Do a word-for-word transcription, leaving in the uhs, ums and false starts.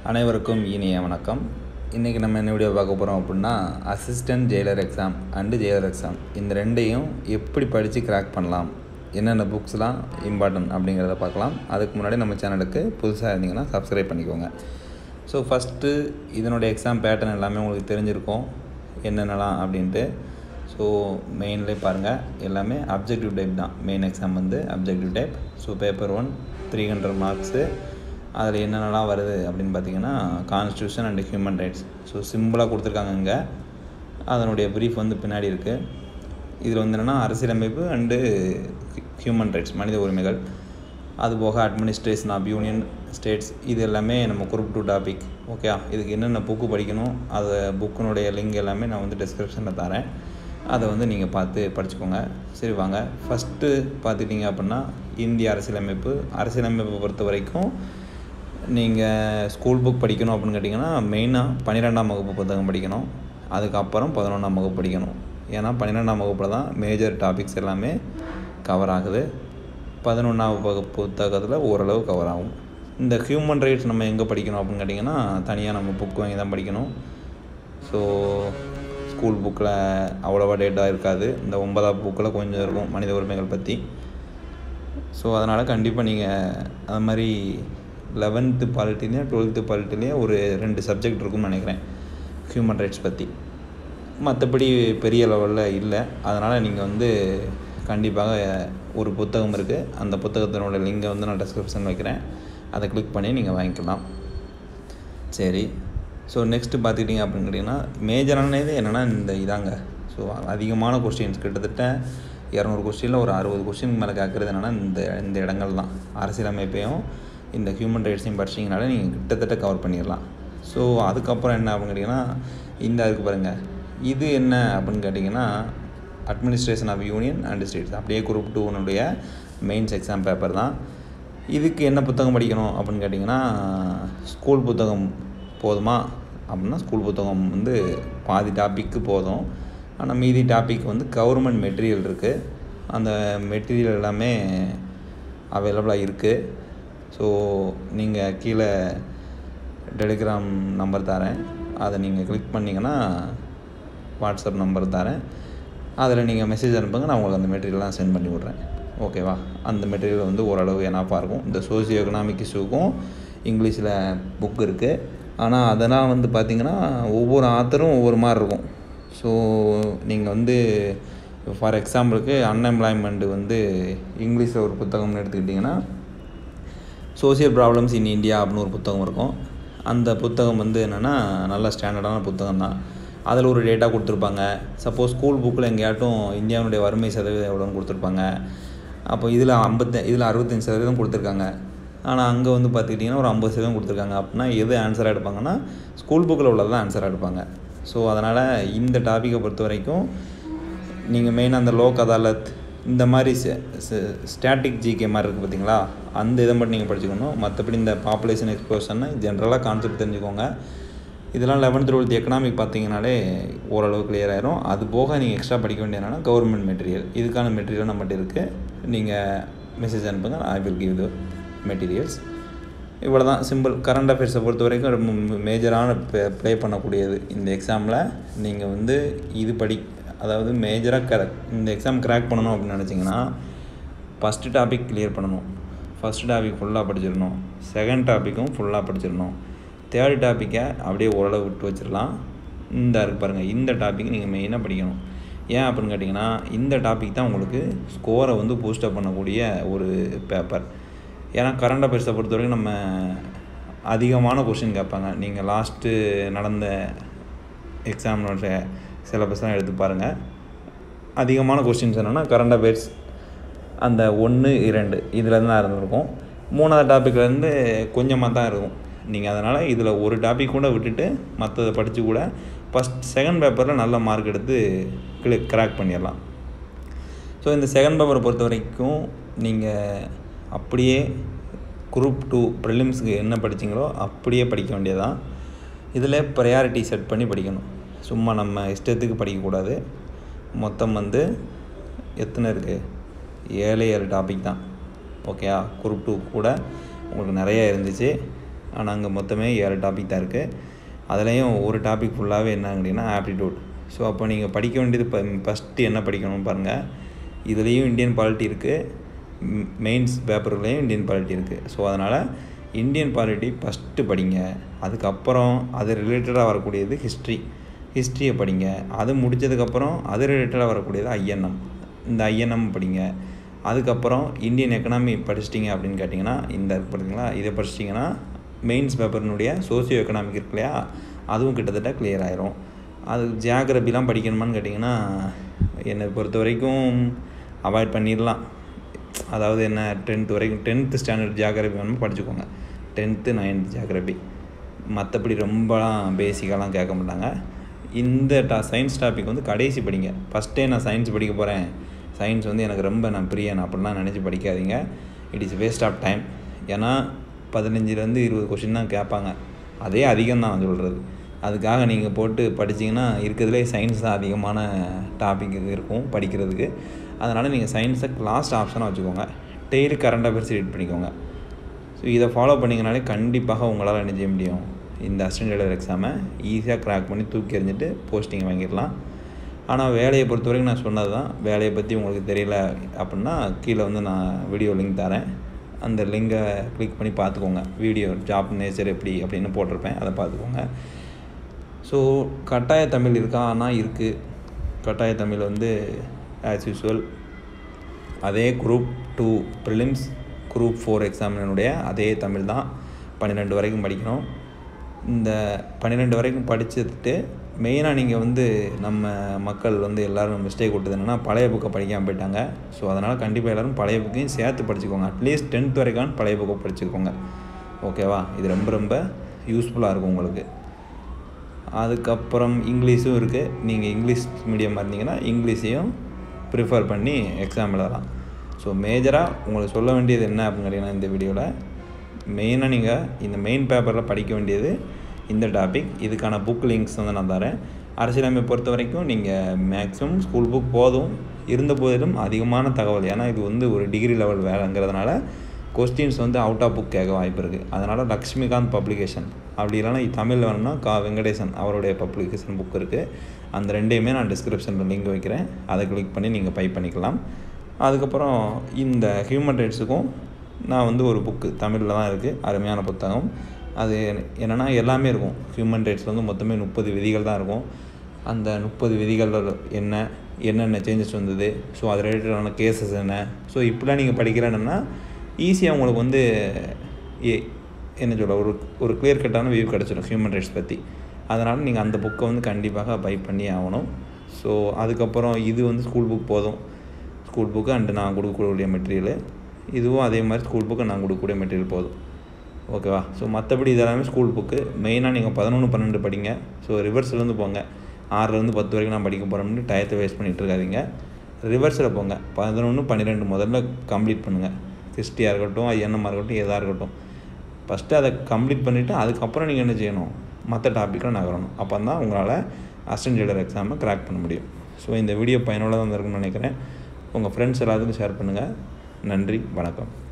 அனைவருக்கும் இனிய வணக்கம். இன்றைக்கி நம்ம என்ன வீடியோ பார்க்க போகிறோம் அப்படின்னா, assistant jailer exam and jailer exam இந்த ரெண்டையும் எப்படி படித்து கிராக் பண்ணலாம், என்னென்ன புக்ஸ்லாம் இம்பார்ட்டன்ட் அப்படிங்கிறத பார்க்கலாம். அதுக்கு முன்னாடி நம்ம சேனலுக்கு புதுசாக இருந்தீங்கன்னா சப்ஸ்கிரைப் பண்ணிக்கோங்க. ஸோ ஃபஸ்ட்டு இதனுடைய எக்ஸாம் பேட்டர்ன் எல்லாமே உங்களுக்கு தெரிஞ்சிருக்கும் என்னென்னலாம் அப்படின்ட்டு. ஸோ மெயின்லேயே பாருங்கள், எல்லாமே அப்ஜெக்டிவ் டைப் தான். மெயின் எக்ஸாம் வந்து objective type. So paper one three hundred marks. அதில் என்னென்னலாம் வருது அப்படின்னு பார்த்தீங்கன்னா, constitution and human rights. So சிம்பிளாக கொடுத்துருக்காங்க இங்கே. அதனுடைய ப்ரீஃப் வந்து பின்னாடி இருக்குது. இதில் வந்து என்னென்னா அரசியலமைப்பு அண்டு ஹியூமன் ரைட்ஸ், மனித உரிமைகள். அதுபோக அட்மினிஸ்ட்ரேஷன் ஆஃப் யூனியன் ஸ்டேட்ஸ், இது எல்லாமே நம்ம குரூப் டூ டாபிக். ஓகே, இதுக்கு என்னென்ன புக்கு படிக்கணும், அதை புக்கினுடைய லிங்க் எல்லாமே நான் வந்து டிஸ்கிரிப்ஷனில் தரேன். அதை வந்து நீங்கள் பார்த்து படிச்சுக்கோங்க. சரி வாங்க, ஃபஸ்ட்டு பார்த்துட்டிங்க அப்படின்னா இந்திய அரசியலமைப்பு. அரசியலமைப்பை பொறுத்த வரைக்கும் நீங்கள் ஸ்கூல் புக் படிக்கணும் அப்படின்னு கேட்டிங்கன்னா, மெயினாக பன்னிரெண்டாம் வகுப்பு புத்தகம் படிக்கணும். அதுக்கப்புறம் பதினொன்றாம் வகுப்பு படிக்கணும். ஏன்னா பன்னிரெண்டாம் வகுப்பில் தான் மேஜர் டாபிக்ஸ் எல்லாமே கவர் ஆகுது. பதினொன்றாம் வகுப்பு புத்தகத்தில் ஓரளவு கவர் ஆகும். இந்த ஹியூமன் ரைட்ஸ் நம்ம எங்கே படிக்கணும் அப்படின்னு கேட்டிங்கன்னா, தனியாக நம்ம புக் வாங்கி தான் படிக்கணும். ஸோ ஸ்கூல் புக்கில் அவ்வளோவா டேட்டா இருக்காது. இந்த ஒன்பதாம் புக்கில் கொஞ்சம் இருக்கும் மனித உரிமைகள் பற்றி. ஸோ அதனால் கண்டிப்பாக நீங்கள் அது மாதிரி லெவன்த்து பாலிட்டிலையும் டுவெல்த்து பாலிட்டிலையும் ஒரு ரெண்டு சப்ஜெக்ட் இருக்குன்னு நினைக்கிறேன் ஹியூமன் ரைட்ஸ் பற்றி. மற்றபடி பெரிய லெவலில் இல்லை. அதனால் நீங்கள் வந்து கண்டிப்பாக ஒரு புத்தகம் இருக்குது, அந்த புத்தகத்தினோட லிங்கை வந்து நான் டிஸ்கிரிப்ஷன் வைக்கிறேன். அதை கிளிக் பண்ணி நீங்கள் வாங்கிக்கலாம். சரி, ஸோ நெக்ஸ்ட்டு பார்த்துக்கிட்டிங்க அப்படின்னு கேட்டிங்கன்னா, மேஜரானது என்னென்னா இந்த இதாங்க. ஸோ அதிகமான கொஸ்டின்ஸ், கிட்டத்தட்ட இரநூறு கொஸ்டினில் ஒரு அறுபது கொஸ்டின் மேலே கேட்குறது என்னென்னா இந்த இந்த இடங்கள் தான். அரசியலமைப்பையும் இந்த ஹியூமன் ரைட்ஸையும் படிச்சிங்கனாலே நீங்கள் கிட்டத்தட்ட கவர் பண்ணிடலாம். ஸோ அதுக்கப்புறம் என்ன அப்படின்னு கேட்டிங்கன்னா, இந்த அதுக்கு பாருங்கள், இது என்ன அப்படின்னு கேட்டிங்கன்னா administration of union and states. அப்படியே குரூப் டூனுடைய மெயின்ஸ் எக்ஸாம் பேப்பர் தான். இதுக்கு என்ன புத்தகம் படிக்கணும் அப்படின்னு கேட்டிங்கன்னா, ஸ்கூல் புத்தகம் போதுமா அப்படின்னா ஸ்கூல் புத்தகம் வந்து பாதி டாப்பிக்கு போதும். ஆனால் மீதி டாபிக் வந்து கவர்மெண்ட் மெட்டீரியல் இருக்குது. அந்த மெட்டீரியல் எல்லாமே அவைலபிளாக இருக்குது. ஸோ நீங்கள் கீழே டெலிகிராம் நம்பர் தரேன், அதை நீங்கள் கிளிக் பண்ணிங்கன்னா வாட்ஸ்அப் நம்பர் தரேன். அதில் நீங்கள் மெசேஜ் அனுப்புங்க, நான் உங்களுக்கு அந்த மெட்டீரியல்லாம் சென்ட் பண்ணி விட்றேன். ஓகேவா? அந்த மெட்டீரியல் வந்து ஓரளவு எனாஃபாக இருக்கும். இந்த சோசியோ எக்கனாமிக் இஷ்யூக்கும் இங்கிலீஷில் புக் இருக்குது. ஆனால் அதெல்லாம் வந்து பார்த்திங்கன்னா ஒவ்வொரு ஆத்தரும் ஒவ்வொரு மாதிரி இருக்கும். ஸோ நீங்கள் வந்து ஃபார் எக்ஸாம்பிளுக்கு அன்எம்ப்ளாய்மெண்ட்டு வந்து இங்கிலீஷில் ஒரு புத்தகம்னு எடுத்துக்கிட்டிங்கன்னா, சோசியல் ப்ராப்ளம்ஸ் இன் இந்தியா அப்படின்னு ஒரு புத்தகம் இருக்கும். அந்த புத்தகம் வந்து என்னென்னா நல்ல ஸ்டாண்டர்டான புத்தகம் தான். அதில் ஒரு டேட்டா கொடுத்துருப்பாங்க. சப்போஸ் ஸ்கூல் புக்கில் எங்கேயாட்டும் இந்தியாவுடைய வறுமை சதவீதம் எவ்வளோன்னு கொடுத்துருப்பாங்க. அப்போ இதில் ஐம்பத்தி இதில் அறுபத்தஞ்சி சதவீதம் கொடுத்துருக்காங்க. ஆனால் அங்கே வந்து பார்த்துக்கிட்டிங்கன்னா ஒரு ஐம்பது சதவீதம் கொடுத்துருக்காங்க. அப்படின்னா எது ஆன்சராக எடுப்பாங்கன்னா ஸ்கூல் புக்கில் உள்ளது தான் ஆன்சராக எடுப்பாங்க. ஸோ அதனால் இந்த டாப்பிக்கை பொறுத்த வரைக்கும் நீங்கள் மெயினாக அந்த லோக் அதாலத் இந்த மாதிரி ஸ்டாட்டிக் ஜிகே மாதிரி இருக்குது பார்த்தீங்களா, அந்த இதை மட்டும் நீங்கள் படிச்சுக்கணும். மற்றபடி இந்த பாப்புலேஷன் எக்ஸ்ப்ளோஷன்னு ஜென்ரலாக கான்செப்ட் தெரிஞ்சுக்கோங்க. இதெல்லாம் லெவன்த் டுவெல்த் எக்கனாமிக் பார்த்தீங்கனாலே ஓரளவு கிளியர் ஆயிரும். அது போக நீங்கள் எக்ஸ்ட்ரா படிக்க வேண்டிய என்னென்னா கவர்மெண்ட் மெட்டீரியல். இதுக்கான மெட்டீரியல் நம்மகிட்ட இருக்குது. நீங்கள் மெசேஜ் அனுப்புங்க, I will give the materials. இவ்வளோ தான் சிம்பிள். கரண்ட் அஃபேர்ஸை பொறுத்த வரைக்கும் ரொம்ப மேஜரான ப்ளே ப்ளே பண்ணக்கூடியது இந்த எக்ஸாமில். நீங்கள் வந்து இது படி, அதாவது மேஜராக கரெக்ட் இந்த எக்ஸாம் கிராக் பண்ணணும் அப்படின்னு நினச்சிங்கன்னா, ஃபஸ்ட்டு டாபிக் கிளியர் பண்ணணும். ஃபஸ்ட்டு டாபிக் ஃபுல்லாக படிச்சிடணும். செகண்ட் டாப்பிக்கும் ஃபுல்லாக படிச்சிடணும். தேர்ட் டாப்பிக்கை அப்படியே ஓரளவு விட்டு வச்சிடலாம். இந்த இருக்கு பாருங்கள், இந்த டாபிக் நீங்கள் மெயினாக படிக்கணும். ஏன் அப்படின்னு கேட்டிங்கன்னா, இந்த டாபிக் தான் உங்களுக்கு ஸ்கோரை வந்து பூஸ்டப் பண்ணக்கூடிய ஒரு பேப்பர். ஏன்னா கரண்ட் அஃபேர்ஸை பொறுத்த வரைக்கும் நம்ம அதிகமான கொஸ்டின் கேட்பாங்க. நீங்கள் லாஸ்ட்டு நடந்த எக்ஸாமினோட சிலபஸ்லாம் எடுத்து பாருங்கள். அதிகமான கொஸ்டின்ஸ் என்னென்னா கரண்ட் அஃபேர்ஸ் அந்த ஒன்று இரண்டு இதில் தான் இருந்திருக்கும். மூணாவது டாப்பிக்லேருந்து கொஞ்சமாக தான் இருக்கும். நீங்கள் அதனால் இதில் ஒரு டாபிக் கூட விட்டுட்டு மற்றதை படித்து கூட ஃபஸ்ட் செகண்ட் பேப்பரில் நல்ல மார்க் எடுத்து கிளி கிராக் பண்ணிடலாம். ஸோ இந்த செகண்ட் பேப்பரை பொறுத்த வரைக்கும் நீங்கள் அப்படியே குரூப் டூ ப்ரிலிம்ஸுக்கு என்ன படிச்சிங்களோ அப்படியே படிக்க வேண்டியதான். இதில் ப்ரையாரிட்டி செட் பண்ணி படிக்கணும். சும்மா நம்ம இஷ்டத்துக்கு படிக்கக்கூடாது. மொத்தம் வந்து எத்தனை இருக்குது, ஏழு ஏழு டாபிக் தான். ஓகேயா? குரூப் டூ கூட உங்களுக்கு நிறையா இருந்துச்சு. ஆனால் அங்கே மொத்தமே ஏழு டாபிக் தான் இருக்குது. அதுலேயும் ஒரு டாபிக் ஃபுல்லாகவே என்ன அப்படின்னா ஆப்டிடியூட். ஸோ அப்போ நீங்கள் படிக்க வேண்டியது இப்போ ஃபஸ்ட்டு என்ன படிக்கணும்னு பாருங்கள். இதுலேயும் இந்தியன் பாலிட்டி இருக்குது, மெயின்ஸ் பேப்பர்லேயும் இந்தியன் பாலிட்டி இருக்குது. ஸோ அதனால் இந்தியன் பாலிட்டி ஃபஸ்ட்டு படிங்க. அதுக்கப்புறம் அது ரிலேட்டடாக வரக்கூடியது ஹிஸ்ட்ரி, ஹிஸ்ட்ரியை படிங்க. அது முடித்ததுக்கப்புறம் அது ரிலேட்டடாக வரக்கூடியது ஐஎன்எம், இந்த ஐஎன்எம் படிங்க. அதுக்கப்புறம் இந்தியன் எக்கனாமி படிச்சிட்டிங்க அப்படின்னு கேட்டிங்கன்னா இந்த பார்த்தீங்களா, இதை படிச்சிட்டிங்கன்னா மெயின்ஸ் பேப்பர்னுடைய சோசியோ எக்கனாமிக் இருக்கு இல்லையா, அதுவும் கிட்டத்தட்ட கிளியர் ஆயிரும். அது ஜியாகிரபிலாம் படிக்கணுமான்னு கேட்டிங்கன்னா என்னை பொறுத்த வரைக்கும் அவாய்ட் பண்ணிடலாம். அதாவது என்ன, டென்த்து வரைக்கும் டென்த்து ஸ்டாண்டர்ட் ஜியாகிரபி வேணுமோ படிச்சுக்கோங்க, டென்த்து நைன்த்து ஜியாகிரபி. மற்றபடி ரொம்பலாம் பேசிக்காலாம் கேட்க மாட்டாங்க. இந்த டா சயின்ஸ் டாபிக் வந்து கடைசி படிங்க. ஃபஸ்ட்டே நான் சயின்ஸ் படிக்க போகிறேன், சயின்ஸ் வந்து எனக்கு ரொம்ப நான் பிரியன் அப்படிலாம் நினச்சி படிக்காதீங்க. It is waste of time. ஏன்னா பதினஞ்சுலேருந்து இருபது கொஷின் தான் கேட்பாங்க, அதே அதிகம் தான் நான் சொல்கிறது. அதுக்காக நீங்கள் போட்டு படிச்சிங்கன்னா இருக்கிறதுலே சயின்ஸ் தான் அதிகமான டாபிக் இருக்கும் படிக்கிறதுக்கு. அதனால் நீங்கள் சயின்ஸை லாஸ்ட் ஆப்ஷனாக வச்சுக்கோங்க. டெய்லி கரண்ட் அஃபேர்ஸ் ரீட் பண்ணிக்கோங்க. ஸோ இதை ஃபாலோ பண்ணிங்கனாலே கண்டிப்பாக உங்களால் என்ன செய்ய முடியும், இந்த அசிஸ்டன்ட் ஜெயிலர் எக்ஸாமை ஈஸியாக க்ராக் பண்ணி தூக்கி எறிஞ்சிட்டு போஸ்டிங் வாங்கிடலாம். ஆனால் வேலையை பொறுத்த வரைக்கும் நான் சொன்னது தான். வேலையை பற்றி உங்களுக்கு தெரியல அப்படின்னா கீழே வந்து நான் வீடியோ லிங்க் தரேன், அந்த லிங்கை கிளிக் பண்ணி பார்த்துக்கோங்க. வீடியோ ஜாப் நேச்சர் எப்படி அப்படின்னு போட்டிருப்பேன், அதை பார்த்துக்கோங்க. ஸோ கட்டாய தமிழ் இருக்கா? ஆனால் இருக்குது. கட்டாய தமிழ் வந்து ஆஸ் யூஸ்வல் அதே group two prelims group four எக்ஸாமினுடைய அதே தமிழ் தான். பன்னிரெண்டு வரைக்கும் படிக்கணும். இந்த பன்னிரெண்டு வரைக்கும் படிச்சுட்டு மெயினாக நீங்கள் வந்து நம்ம மக்கள் வந்து எல்லோரும் மிஸ்டேக் விட்டது என்னென்னா பழைய புக்கை படிக்காமல் போயிட்டாங்க. ஸோ அதனால் கண்டிப்பாக எல்லோரும் பழைய புக்கையும் சேர்த்து படிச்சுக்கோங்க. அட்லீஸ்ட் டென்த் வரைக்கும் பழைய புக்கை படிச்சுக்கோங்க. ஓகேவா? இது ரொம்ப ரொம்ப யூஸ்ஃபுல்லாக இருக்கும் உங்களுக்கு. அதுக்கப்புறம் இங்கிலீஷும் இருக்குது. நீங்கள் இங்கிலீஷ் மீடியமாக இருந்தீங்கன்னா இங்கிலீஷையும் ப்ரிஃபர் பண்ணி எக்ஸாம் எழுதலாம். ஸோ மேஜராக உங்களுக்கு சொல்ல வேண்டியது என்ன அப்படின்னு கேட்டிங்கன்னா, இந்த வீடியோவில் மெயினாக நீங்கள் இந்த மெயின் பேப்பரில் படிக்க வேண்டியது இந்த டாபிக். இதுக்கான புக் லிங்க்ஸ் வந்து நான் தரேன். அரசியலமைப்பை பொறுத்த வரைக்கும் நீங்கள் மேக்ஸிமம் ஸ்கூல் புக் போதும். இருந்த போதிலும் அதிகமான தகவல், ஏன்னா இது வந்து ஒரு டிகிரி லெவல் வேலைங்கிறதுனால கொஸ்டின்ஸ் வந்து அவுட் ஆஃப் புக் கேட்க வாய்ப்பு இருக்குது. அதனால் லக்ஷ்மிகாந்த் பப்ளிகேஷன், அப்படி இல்லைனா தமிழில் வேணும்னா கா வெங்கடேசன் அவருடைய பப்ளிகேஷன் புக் இருக்குது. அந்த ரெண்டையுமே நான் டிஸ்கிரிப்ஷனில் லிங்க் வைக்கிறேன், அதை கிளிக் பண்ணி நீங்கள் பை பண்ணிக்கலாம். அதுக்கப்புறம் இந்த ஹியூமன் ரைட்ஸுக்கும் நான் வந்து ஒரு புக்கு தமிழில் தான் இருக்குது, அருமையான புத்தகம். அது என்னென்னா எல்லாமே இருக்கும். ஹியூமன் ரைட்ஸில் வந்து மொத்தமே முப்பது விதிகள் தான் இருக்கும். அந்த முப்பது விதிகள் என்ன, என்னென்ன சேஞ்சஸ் வந்தது, ஸோ அது ரிலேட்டடான கேசஸ் என்ன, ஸோ இப்படிலாம் நீங்கள் படிக்கிறேன்னா ஈஸியாக உங்களுக்கு வந்து ஏ என்ன சொல்ல ஒரு ஒரு கிளியர் கட்டான வியூ கிடச்சிடும் ஹியூமன் ரைட்ஸ் பற்றி. அதனால் நீங்கள் அந்த புக்கை வந்து கண்டிப்பாக பை பண்ணி ஆகணும். ஸோ அதுக்கப்புறம் இது வந்து ஸ்கூல் புக் போதும். ஸ்கூல் புக்கு அண்டு நான் கொடுக்கக்கூடிய மெட்டீரியலு, இதுவும் அதே மாதிரி ஸ்கூல் புக்கு நான் கொடுக்கக்கூடிய மெட்டீரியல் போதும். ஓகேவா? ஸோ மற்றபடி இதெல்லாமே ஸ்கூல் புக்கு. மெயினாக நீங்கள் பதினொன்று பன்னெண்டு படிங்க. ஸோ ரிவர்ஸ்லேருந்து போங்க. ஆறுலேருந்து பத்து வரைக்கும் நான் படிக்க போகிறோம்னு டயத்தை வேஸ்ட் பண்ணிகிட்டு இருக்காதிங்க. ரிவர்ஸில் போங்க. பதினொன்று பன்னிரெண்டு முதல்ல கம்ப்ளீட் பண்ணுங்கள். ஹிஸ்ட்ரியாக இருக்கட்டும், ஐஎன்எம்மாக இருக்கட்டும், எதாக இருக்கட்டும். ஃபஸ்ட்டு அதை கம்ப்ளீட் பண்ணிவிட்டு அதுக்கப்புறம் நீங்கள் என்ன செய்யணும், மற்ற டாப்பிக்கில் நகரணும். அப்போ தான் உங்களால் அசிஸ்டன்ட் ஜெயிலர் எக்ஸாமை கிராக் பண்ண முடியும். ஸோ இந்த வீடியோ பயனுள்ளதாக இருக்குன்னு நினைக்கிறேன். உங்கள் ஃப்ரெண்ட்ஸ் எல்லாத்துக்கும் ஷேர் பண்ணுங்கள். நன்றி, வணக்கம்.